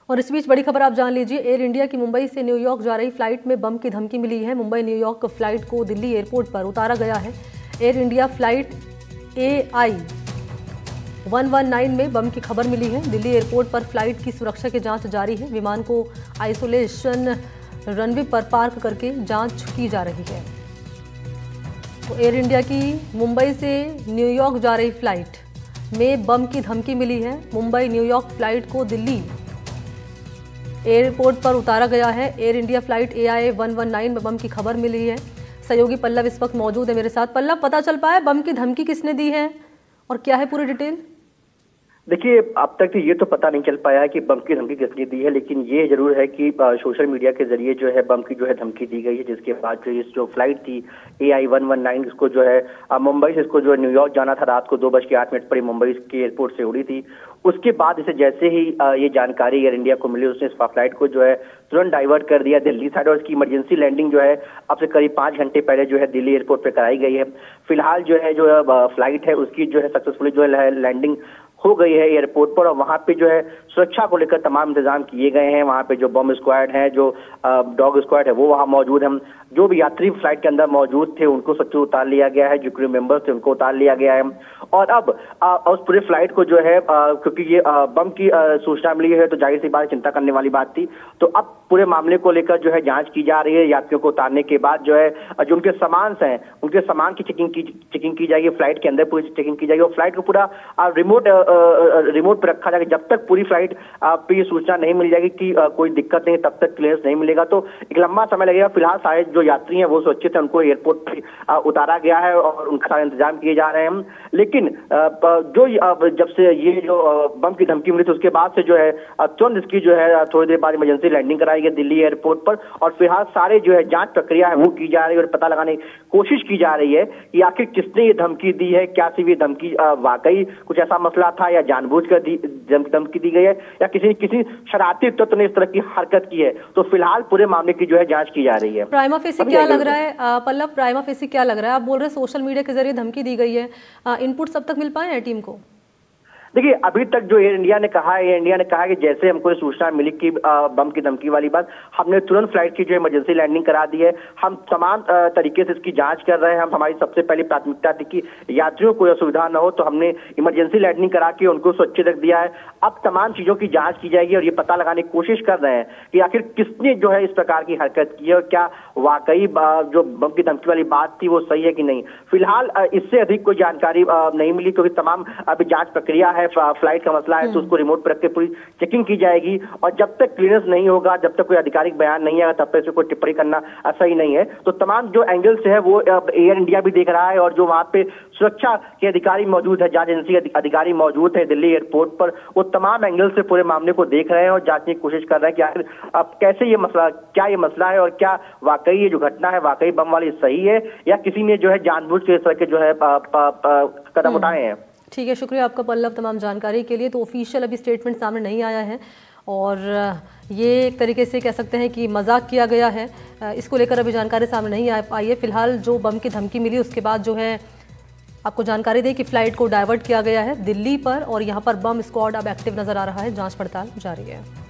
और इस बीच बड़ी खबर आप जान लीजिए, एयर इंडिया की मुंबई से न्यूयॉर्क जा रही फ्लाइट में बम की धमकी मिली है। मुंबई न्यूयॉर्क फ्लाइट को दिल्ली एयरपोर्ट पर उतारा गया है। एयर इंडिया फ्लाइट AI 119 में बम की खबर मिली है। दिल्ली एयरपोर्ट पर फ्लाइट की सुरक्षा की जांच जारी है। विमान को आइसोलेशन रनवे पर पार्क करके जांच की जा रही है। तो एयर इंडिया की मुंबई से न्यूयॉर्क जा रही फ्लाइट में बम की धमकी मिली है। मुंबई न्यूयॉर्क फ्लाइट को दिल्ली एयरपोर्ट पर उतारा गया है। एयर इंडिया फ्लाइट AI 119 में बम की खबर मिली है। सहयोगी पल्लव इस वक्त मौजूद है मेरे साथ। पल्लव, पता चल पाया बम की धमकी किसने दी है और क्या है पूरी डिटेल? देखिए, अब तक ये तो पता नहीं चल पाया है कि बम की धमकी किसने दी है, लेकिन ये जरूर है कि सोशल मीडिया के जरिए जो है बम की जो है धमकी दी गई है, जिसके बाद जो फ्लाइट थी AI 119 इसको जो है मुंबई से इसको जो है न्यूयॉर्क जाना था। रात को 2:08 पर मुंबई के एयरपोर्ट से उड़ी थी। उसके बाद इसे जैसे ही ये जानकारी एयर इंडिया को मिली, उसने इस फ्लाइट को जो है तुरंत डाइवर्ट कर दिया दिल्ली साइड, और इसकी इमरजेंसी लैंडिंग जो है अब से करीब 5 घंटे पहले जो है दिल्ली एयरपोर्ट पर कराई गई है। फिलहाल जो है फ्लाइट है उसकी जो है सक्सेसफुली जो है लैंडिंग हो गई है एयरपोर्ट पर, और वहां पे जो है सुरक्षा को लेकर तमाम इंतजाम किए गए हैं। वहां पे जो बम स्क्वाड है, जो डॉग स्क्वाड है, वो वहां मौजूद है। जो भी यात्री फ्लाइट के अंदर मौजूद थे उनको सच्चू उतार लिया गया है। जो क्रू मेंबर्स थे उनको उतार लिया गया है। और अब उस पूरे फ्लाइट को जो है क्योंकि ये बम की सूचना मिली है तो जाहिर सी बात चिंता करने वाली बात थी। तो अब पूरे मामले को लेकर जो है जांच की जा रही है। यात्रियों को उतारने के बाद जो है जो उनके सामान हैं, उनके सामान की चेकिंग की जाएगी। फ्लाइट के अंदर पूरी चेकिंग की जाएगी और फ्लाइट को पूरा रिमोट पर रखा जाएगा। जब तक पूरी फ्लाइट पे ये सूचना नहीं मिल जाएगी कि कोई दिक्कत नहीं, तब तक क्लियरेंस नहीं मिलेगा। तो एक लंबा समय लगेगा। फिलहाल सारे जो यात्री हैं वो सुरक्षित है, उनको एयरपोर्ट पे उतारा गया है और उनका सारे इंतजाम किए जा रहे हैं। लेकिन जो जब से ये जो बम की धमकी मिली थी उसके बाद से जो है तुरंत इसकी जो है थोड़ी देर बाद इमरजेंसी लैंडिंग कराई गई दिल्ली एयरपोर्ट पर, और फिलहाल सारे जो है जांच प्रक्रिया है वो की जा रही है और पता लगाने की कोशिश की जा रही है कि आखिर किसने ये धमकी दी है। क्या सिर्फ ये धमकी वाकई कुछ ऐसा मसला था या जानबूझकर धमकी दी गई है या किसी शरारती तत्व ने इस तरह की हरकत की है। तो फिलहाल पूरे मामले की जो है जांच की जा रही है। प्राइमा फेसी क्या लग रहा है पल्लव, प्राइमा फेसी क्या लग रहा है? आप बोल रहे हैं सोशल मीडिया के जरिए धमकी दी गई है, इनपुट सब तक मिल पाए हैं टीम को? देखिए, अभी तक जो एयर इंडिया ने कहा है कि जैसे हमको सूचना मिली कि बम की धमकी वाली बात, हमने तुरंत फ्लाइट की जो इमरजेंसी लैंडिंग करा दी है। हम तमाम तरीके से इसकी जांच कर रहे हैं। हमारी सबसे पहली प्राथमिकता थी कि यात्रियों को असुविधा न हो, तो हमने इमरजेंसी लैंडिंग करा के उनको सुरक्षित रख दिया है। अब तमाम चीजों की जांच की जाएगी और ये पता लगाने की कोशिश कर रहे हैं कि आखिर किसने जो है इस प्रकार की हरकत की है और क्या वाकई जो बम की धमकी वाली बात थी वो सही है कि नहीं। फिलहाल इससे अधिक कोई जानकारी नहीं मिली, क्योंकि तमाम अभी जांच प्रक्रिया है। फ्लाइट का मसला है तो उसको रिमोट पर रख के पूरी चेकिंग की जाएगी, और जब तक क्लियरेंस नहीं होगा, जब तक कोई आधिकारिक बयान नहीं आएगा, तब तक इसको कोई टिप्पणी करना सही नहीं है। तो तमाम जो एंगल से है वो एयर इंडिया भी देख रहा है, और जो वहां पे सुरक्षा के अधिकारी मौजूद है, जांच एजेंसी के अधिकारी मौजूद है दिल्ली एयरपोर्ट पर, वो तमाम एंगल से पूरे मामले को देख रहे हैं और जांचने की कोशिश कर रहे हैं कि आखिर अब कैसे ये मसला है और क्या वाकई ये जो घटना है वाकई बम वाली सही है या किसी ने जो है जानबूझ के इस तरह के जो है कदम उठाए हैं। ठीक है, शुक्रिया आपका पल्लव तमाम जानकारी के लिए। तो ऑफिशियल अभी स्टेटमेंट सामने नहीं आया है और ये एक तरीके से कह सकते हैं कि मजाक किया गया है। इसको लेकर अभी जानकारी सामने नहीं आ पाई है। फिलहाल जो बम की धमकी मिली उसके बाद जो है आपको जानकारी दें कि फ्लाइट को डाइवर्ट किया गया है दिल्ली पर, और यहाँ पर बम स्क्वाड अब एक्टिव नजर आ रहा है। जांच पड़ताल जारी है।